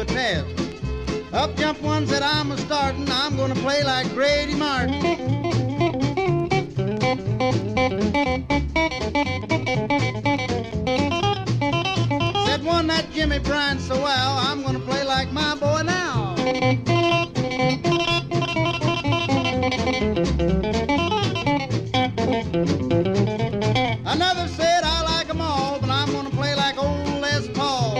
a test. Up jumped one, said, I'm a-startin', I'm gonna play like Grady Martin. Said one, that Jimmy Bryant so well, I'm gonna play like my boy now. Another said, I like 'em all, but I'm gonna play like old Les Paul.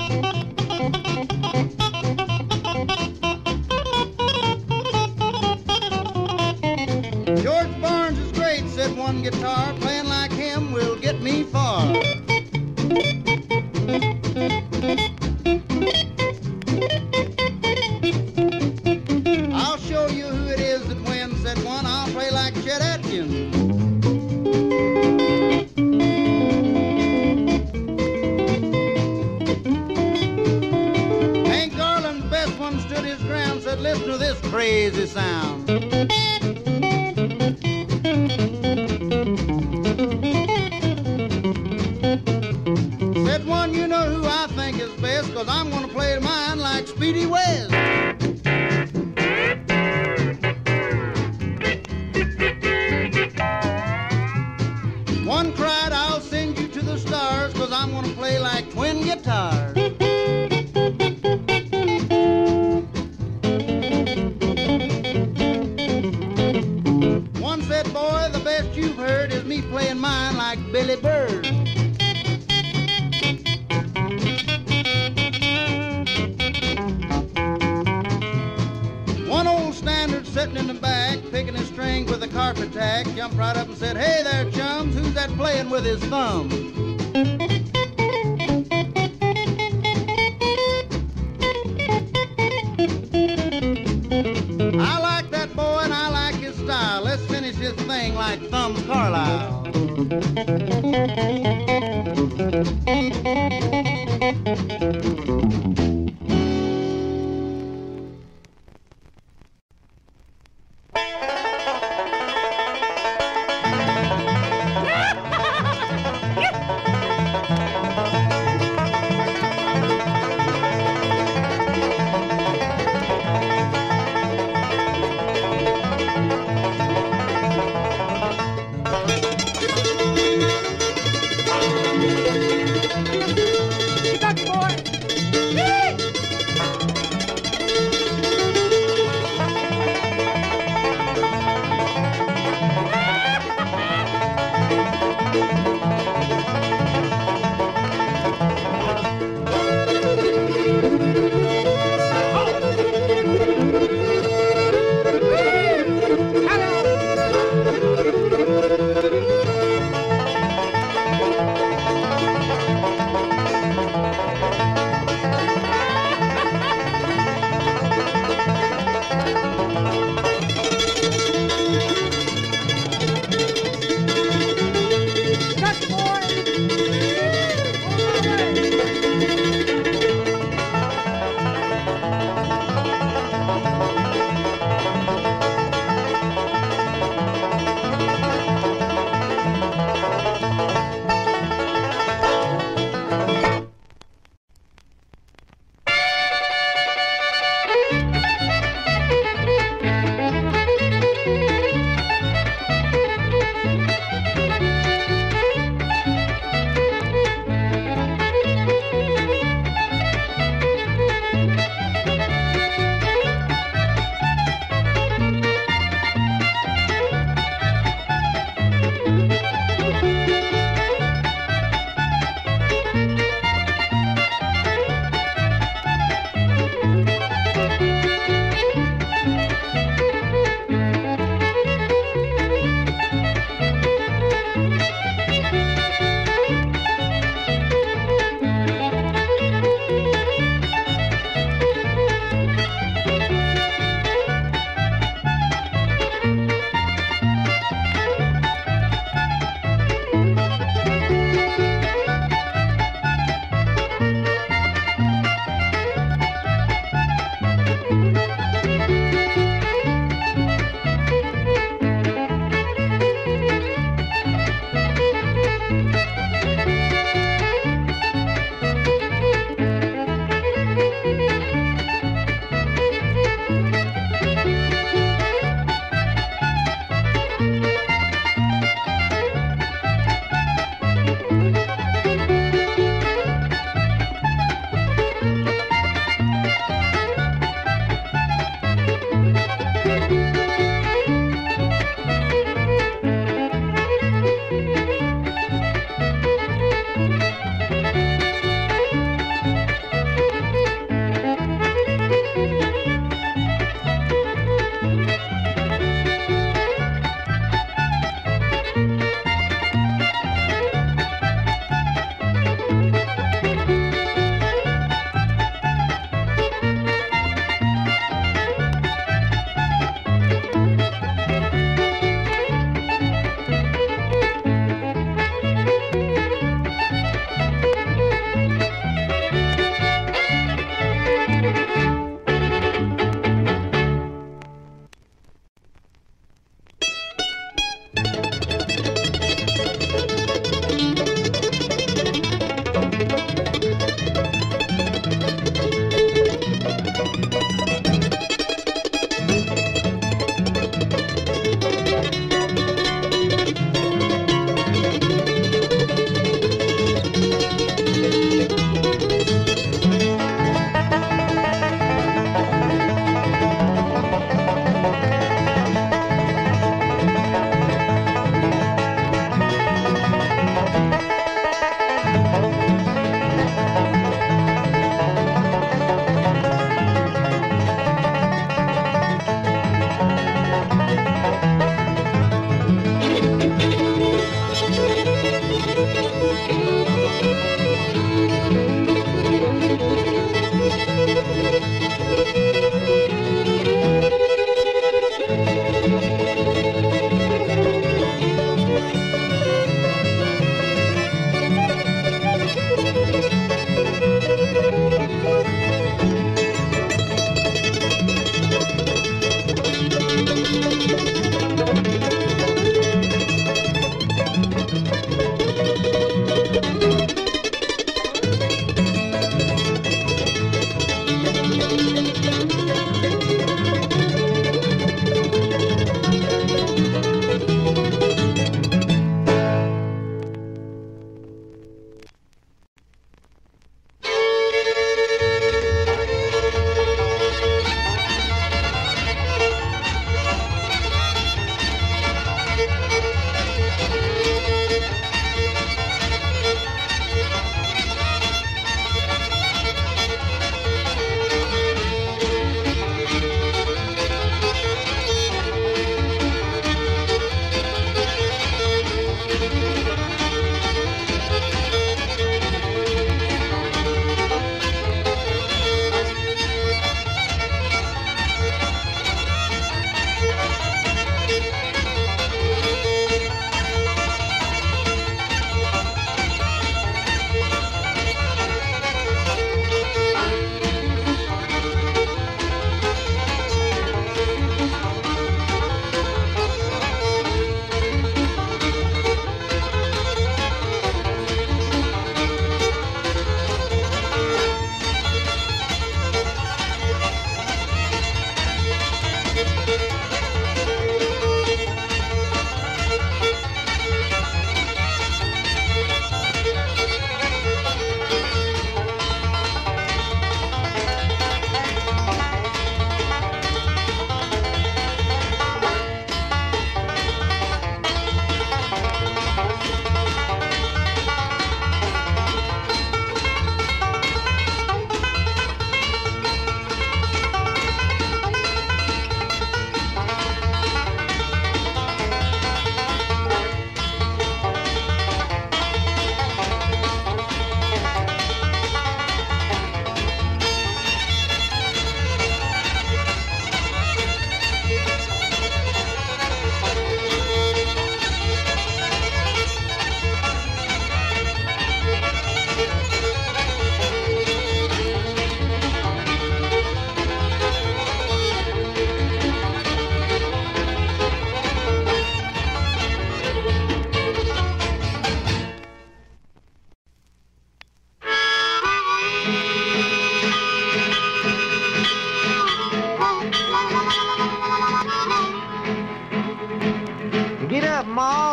George Barnes is great, said one guitar, playing like him will get me far. I'll show you who it is that wins, said one, I'll play like Chet Atkins. Hank Garland's best one stood his ground, said, listen to this crazy sound. Said one, you know who I think is best, 'cause I'm gonna play mine like Speedy West. One cried, I'll send you to the stars, 'cause I'm gonna play like twin guitars. One said, boy, the best you've heard is me playing mine like Billy Bird. One old standard sitting in the back, picking his strings with a carpet tack, jumped right up and said, hey there, chums, who's that playing with his thumb? I like that boy and I like his style. Let's finish this thing like Thumbs Carlisle.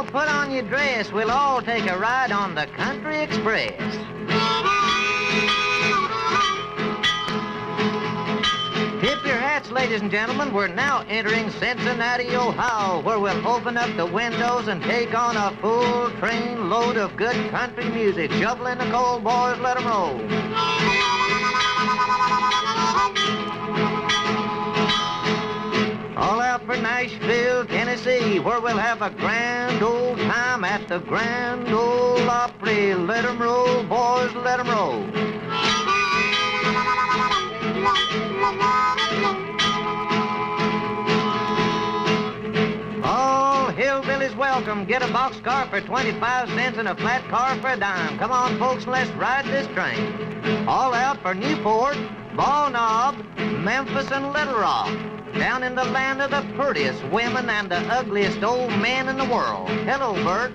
put on your dress. We'll all take a ride on the Country Express. Tip your hats, ladies and gentlemen. We're now entering Cincinnati, Ohio, where we'll open up the windows and take on a full train load of good country music. Shovel in the coal, boys, let 'em roll. All out for Nashville, Tennessee, where we'll have a grand old time at the Grand Ole Opry. Let 'em roll, boys, let 'em roll. All hillbillies welcome. Get a boxcar for 25 cents and a flat car for a dime. Come on, folks, let's ride this train. All out for Newport, Ball Knob, Memphis, and Little Rock. Down in the land of the prettiest women and the ugliest old men in the world. Hello, Bert.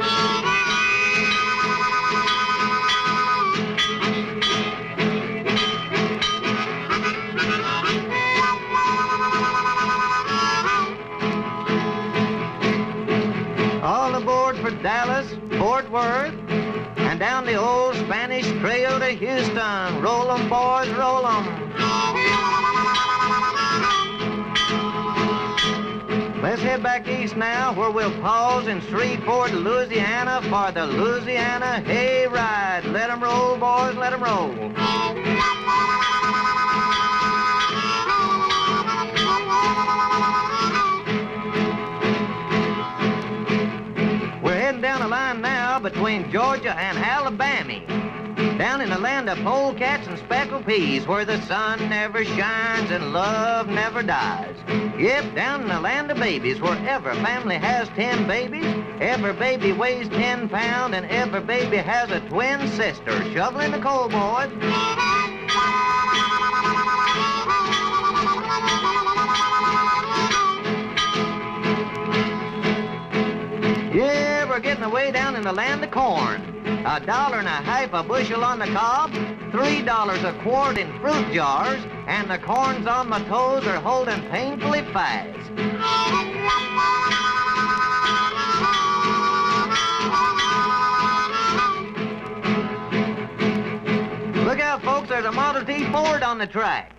All aboard for Dallas, Fort Worth, and down the old Spanish Trail to Houston. Roll 'em, boys, roll 'em. Let's head back east now, where we'll pause in Shreveport, Louisiana, for the Louisiana Hayride. Let 'em roll, boys, let 'em roll. We're heading down the line now between Georgia and Alabama. Down in the land of polecats and speckled peas, where the sun never shines and love never dies. Yep, down in the land of babies, where every family has 10 babies, every baby weighs 10 pounds, and every baby has a twin sister. Shovel in the coal, boys. Yeah, we're getting away down in the land of corn. $1.50 a bushel on the cob, $3 a quart in fruit jars, and the corns on my toes are holding painfully fast. Look out, folks, there's a Model T Ford on the track.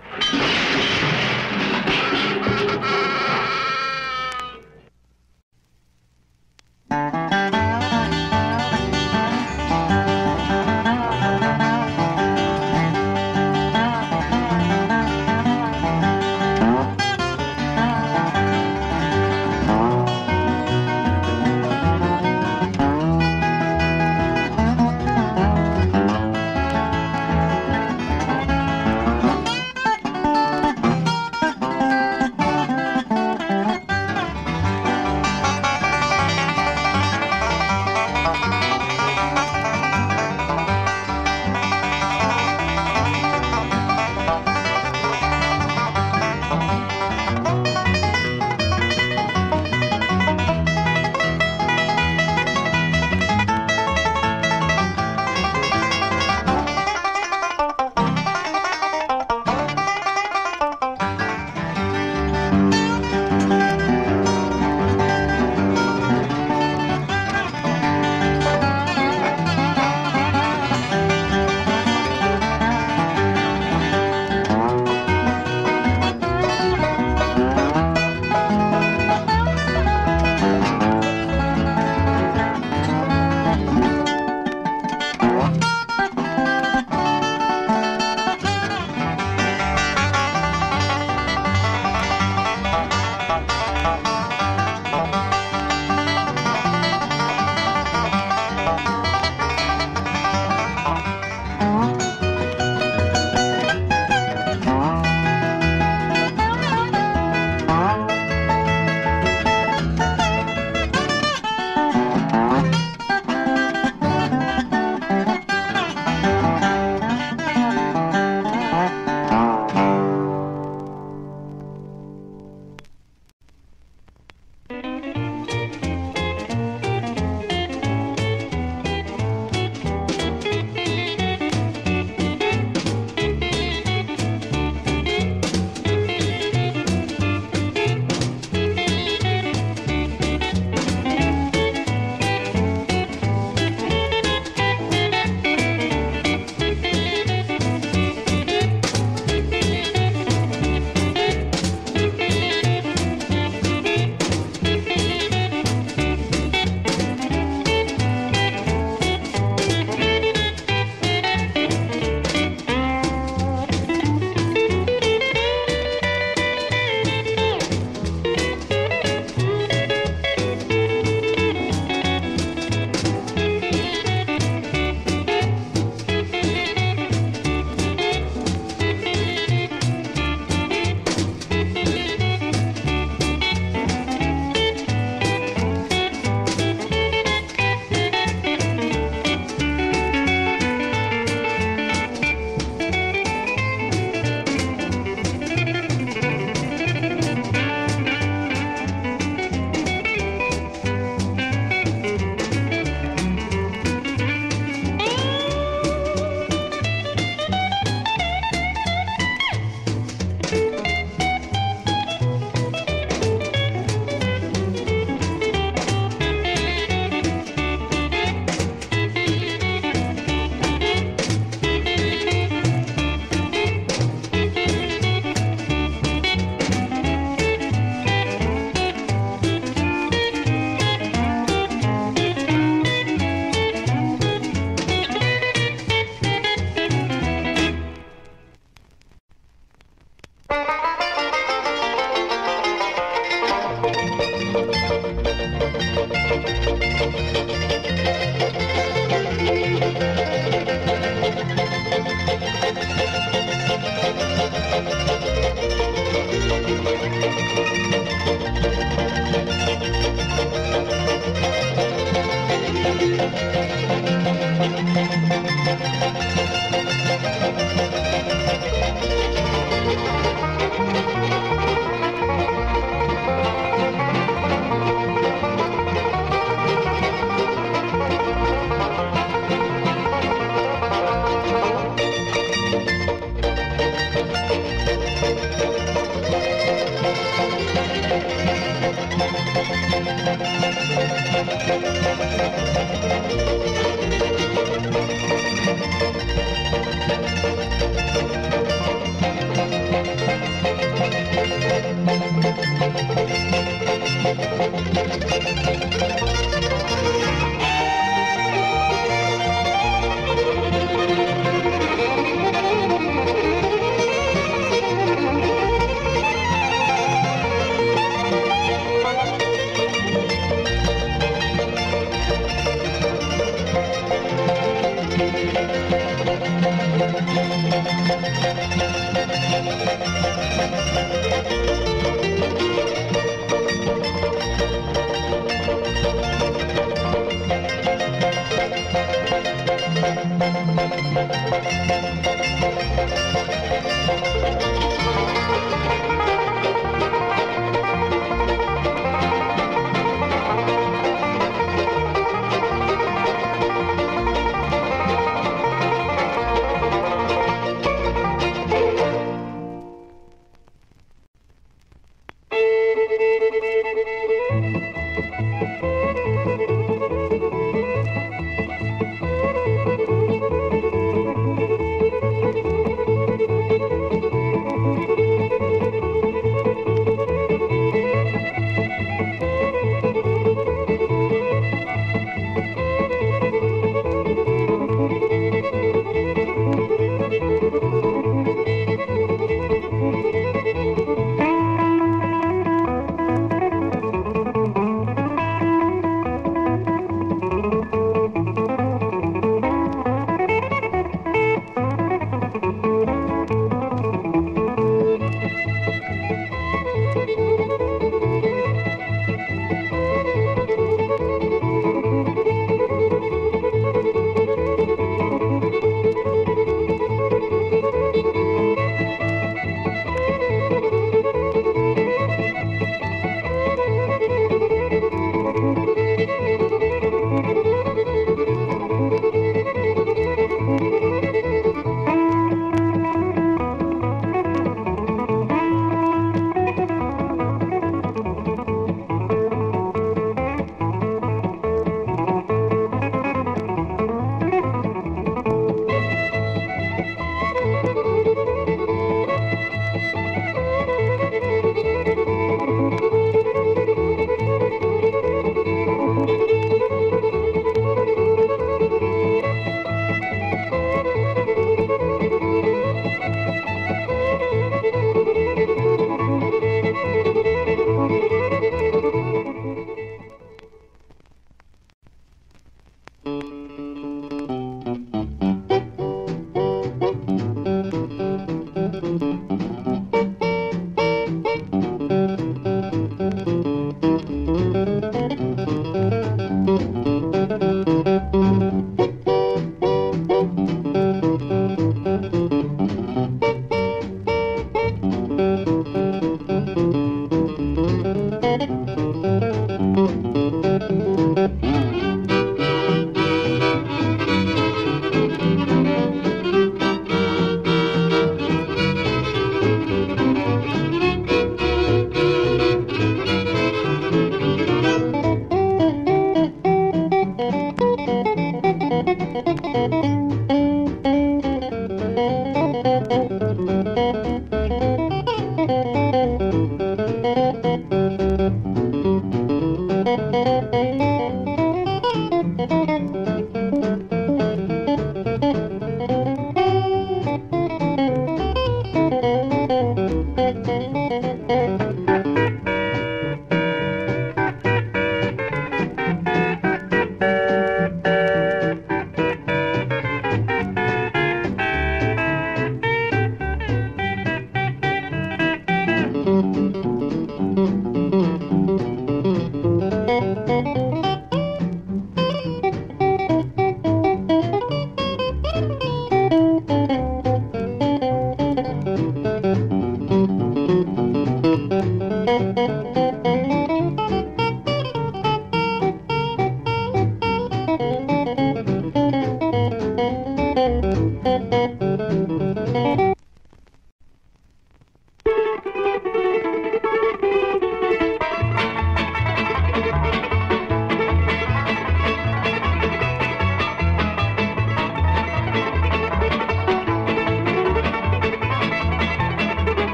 Thank you.